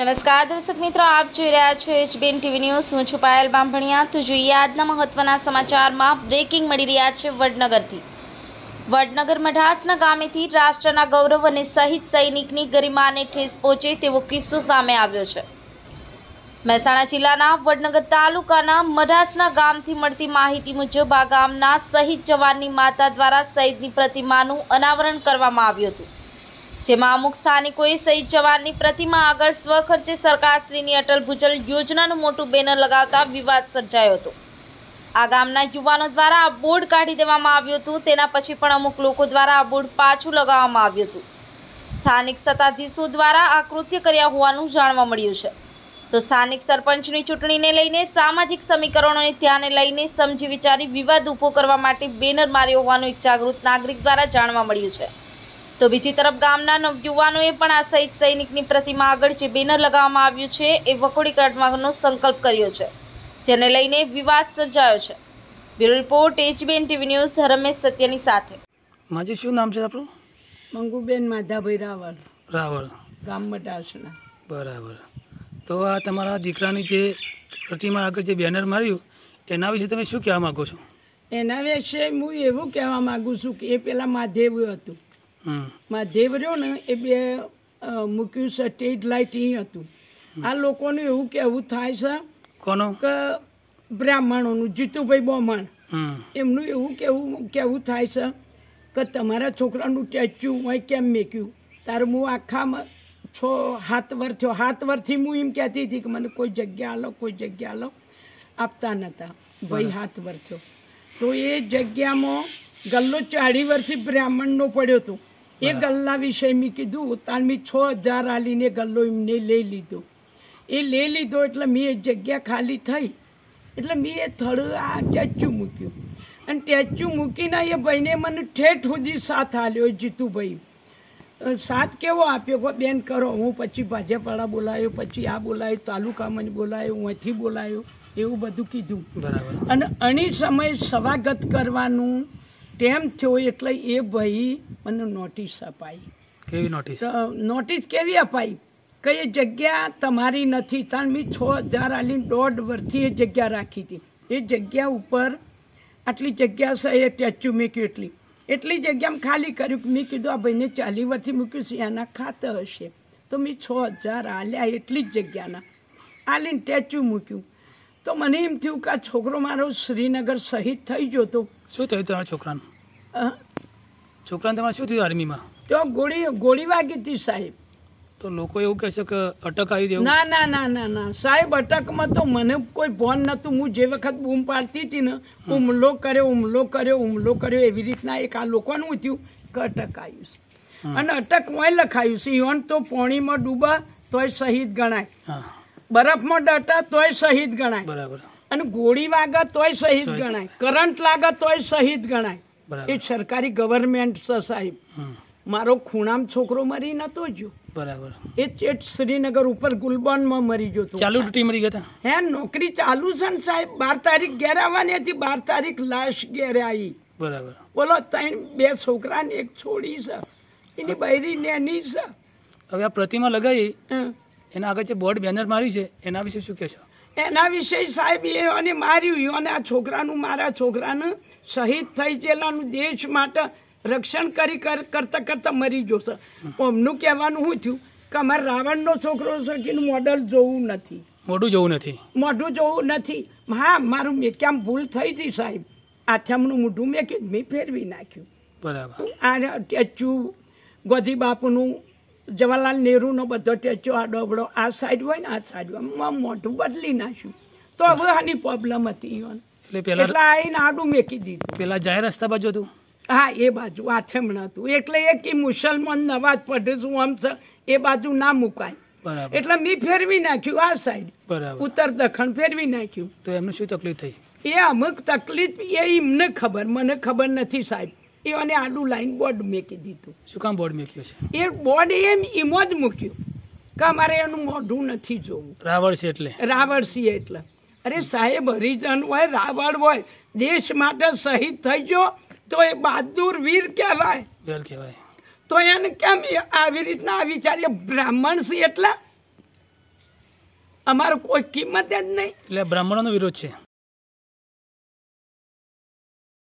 નમસ્કાર દર્શક મિત્રો, આપ જોઈ રહ્યા છો HBN TV ન્યૂઝ। હું છું પાયલ બાંભણિયા। તો જોઈએ આજના મહત્વના સમાચારમાં। બ્રેકિંગ મળી રહ્યા છે વડનગરથી। વડનગર મઢાસના ગામેથી રાષ્ટ્રના ગૌરવ અને શહીદ સૈનિકની ગરિમાને ઠેસ પહોંચે તેવો કિસ્સો સામે આવ્યો છે। મહેસાણા જિલ્લાના વડનગર તાલુકાના મઢાસના ગામથી મળતી માહિતી મુજબ આ ગામના શહીદ જવાનની માતા દ્વારા શહીદની પ્રતિમાનું અનાવરણ કરવામાં આવ્યું હતું, જેમાં અમુક સ્થાનિકોએ શહીદ જવાનની પ્રતિમા આગળ સ્વખર્ચે સરકારશ્રીની અટલ ભૂજલ યોજનાનું મોટું બેનર લગાવતા વિવાદ સર્જાયો હતો। આ ગામના યુવાનો દ્વારા આ બોર્ડ કાઢી દેવામાં આવ્યું હતું। તેના પછી પણ અમુક લોકો દ્વારા આ બોર્ડ પાછું લગાવવામાં આવ્યું હતું। સ્થાનિક સત્તાધીશો દ્વારા આ કૃત્ય કર્યા હોવાનું જાણવા મળ્યું છે। તો સ્થાનિક સરપંચની ચૂંટણીને લઈને સામાજિક સમીકરણોને ધ્યાને લઈને સમજી વિચારી વિવાદ ઊભો કરવા માટે બેનર માર્યો હોવાનું એક જાગૃત નાગરિક દ્વારા જાણવા મળ્યું છે। તો બીજી તરફ ગામના નવયુવાનોએ પણ આ શહીદ સૈનિકની પ્રતિમા આગળ જે બેનર લગાવવામાં આવ્યું છે એ વખોડી કાઢવાનો સંકલ્પ કર્યો છે, જેને લઈને વિવાદ સર્જાયો છે। Bureau report HBN TV news, Ramesh સત્યની સાથે। માજી શું નામ છે આપણું? મંગુબેન માધાભાઈ રાવળ, ગામ મઢાસના। બરાબર। તો આ તમારા દીકરાની જે પ્રતિમા આગળ જે બેનર માર્યું એના વિશે તમે શું કહેવા માંગો છો? એના વિશે હું એવું કહેવા માંગુ છું કે એ પેલા મહાદેવ હતું, મહાદેવ રહ્યો ને એ બે મૂક્યું છે સ્ટેજ લાઇટ એ હતું। આ લોકોનું એવું કહેવું થાય છે કોનો કે બ્રાહ્મણોનું જીતુભાઈ બોમણ એમનું એવું કહેવું થાય છે કે તમારા છોકરાનું સ્ટેચ્યુ હોય કેમ મેક્યું? તારે હું આખા 6-7 વર્ષ થયો, 7 વર્ષથી હું એમ કહેતી હતી કે મને કોઈ જગ્યા આલો આપતા નહોતા ભાઈ। 7 વર્ષ થયો તો એ જગ્યામાં ગલ્લો 40 વર્ષથી બ્રાહ્મણનો પડ્યો હતો। એ ગલ્લા વિશે મેં કીધું તાર મેં 6000 આલીને ગલ્લો એમને લઈ લીધો। એ લઈ લીધો એટલે મેં એ જગ્યા ખાલી થઈ એટલે મેં એ થડ આ સ્ટેચ્યુ મૂક્યું અને સ્ટેચ્યુ મૂકીને એ ભાઈને મને ઠેઠ સુધી સાથ આલ્યો। જીતુભાઈ સાથ કેવો આપ્યો કે બેન કરો, હું પછી ભાજપવાળા બોલાયો, પછી આ બોલાયો, તાલુકામાં બોલાયો, અહીંથી બોલાયો, એવું બધું કીધું। બરાબર। અને અણી સમયે સ્વાગત કરવાનું ટેમ થયો એટલે એ ભાઈ મને નોટિસ અપાઈ। કેવી નોટિસ? નોટિસ કેવી અપાઈ કે એ જગ્યા તમારી નથી, તાણ મેં 6000 આલીને 1.5 વર્ષથી એ જગ્યા રાખી હતી। એ જગ્યા ઉપર આટલી જગ્યા છે એ સ્ટેચ્યુ મૂક્યું એટલી જગ્યામાં ખાલી કર્યું કે મેં કીધું આ ભાઈને 40 વર્ષથી મૂક્યું છે એના ખાતર હશે તો મેં 6000 આલ્યા એટલી જ જગ્યાના આલીને સ્ટેચ્યુ મૂક્યું। તો મને એમ થયું કે આ છોકરો મારો શ્રીનગર શહીદ થઈ ગયો તો શું થયું તમારા છોકરાને તમારે શું થયું આર્મીમાં? તો ગોળી વાગી હતી સાહેબ। તો લોકો એવું કહે છે કે અટક આવી દેવું? ના સાહેબ, અટકમાં તો મને કોઈ ભોન નહોતું। હું જે વખત બૂમ પાડતી હતી ને હુમલો કર્યો એવી રીતના એક આ લોકોનું થયું કે અટક આવ્યું છે અને અટક મોય લખાયું છે ઈવન તો પાણીમાં ડૂબા તોય શહીદ ગણાય, બરફમાં ડટા તોય શહીદ ગણાય, બરાબર, અને ગોળી વાગે તોય શહીદ ગણાય, કરંટ લાગે તોય શહીદ ગણાય। એ સરકારી ગવર્મેન્ટ છે સાહેબ। મારો ખૂણામ છોકરો મરી નતો ગયો, બરાબર, એ શ્રીનગર ઉપર ગુલબર્નમાં મરી ગયો તો ચાલુ ડ્યુટી મરી ગયા હતા। હે નોકરી ચાલુ છે ને સાહેબ। 12 તારીખ ઘેર આવવાની હતી, 12 તારીખ લાશ ઘેર આવી। બરાબર। બોલો 2 છોકરા ને 1 છોડી છે, એની બૈરી નેની છે। હવે આ પ્રતિમા લગાવી એના આગળ જે બોર્ડ બેનર માર્યું છે એના વિશે શું કહેશો? એના વિશે સાહેબ એને માર્યું અને આ છોકરાનું મારા છોકરાને શહીદ થઈ ગયેલાનું દેશ માટે રક્ષણ કરતા મરી ગયો છે। અમનું કહેવાનું શું થયું કે અમારે રાવણનો છોકરો છે કે મોડલ જોવું નથી, મોઢું જોવું નથી। હા, મારું મેક્યામ ભૂલ થઈ હતી સાહેબ। આથમનું મોઢું મેં ફેરવી નાખ્યું। બરાબર। આ સ્ટેચ્યુ ગોધી બાપુનું, જવાહરલાલ નહેરુનો બધો સ્ટેચ્યુ આ ડબડો આ સાઈડ હોય ને આ સાઈડ હોય મોઢું બદલી નાખ્યું। તો હવે આની પ્રોબ્લેમ હતી એટલે આવીને આડું મેકી દીધું। પેલા જાહેર રસ્તા બાજુ હતું? હા, એ બાજુ આથમણ હતું એટલે એ કે મુસલમાન નવાજ પડે શું આમ છે એ બાજુ ના મુકાય એટલે મેં ફેરવી નાખ્યું આ સાઈડ, ઉત્તર દક્ષિણ ફેરવી નાખ્યું। તો એમને શું તકલીફ થઈ? એ અમુક તકલીફ એ એમને ખબર, મને ખબર નથી સાહેબ। એને આડું લાઈન બોર્ડ મેકી દીધું। શું કામ બોર્ડ મેક્યું છે? એ બોર્ડ એમ જ મૂક્યું કે અમારે એનું મોઢું નથી જોવું। રાવળ છે એટલે? રાવળ છે એટલે। અરે સાહેબ, હરિજન હોય, રાવળ હોય, દેશ માટે શહીદ થઈ ગયો તો એ બહાદુર વીર કહેવાય। તો એને કેમ આવી રીતના વિચારીએ બ્રાહ્મણ છે એટલે અમારો કોઈ કિંમત જ નહીં. એટલે બ્રાહ્મણોનો વિરોધ છે.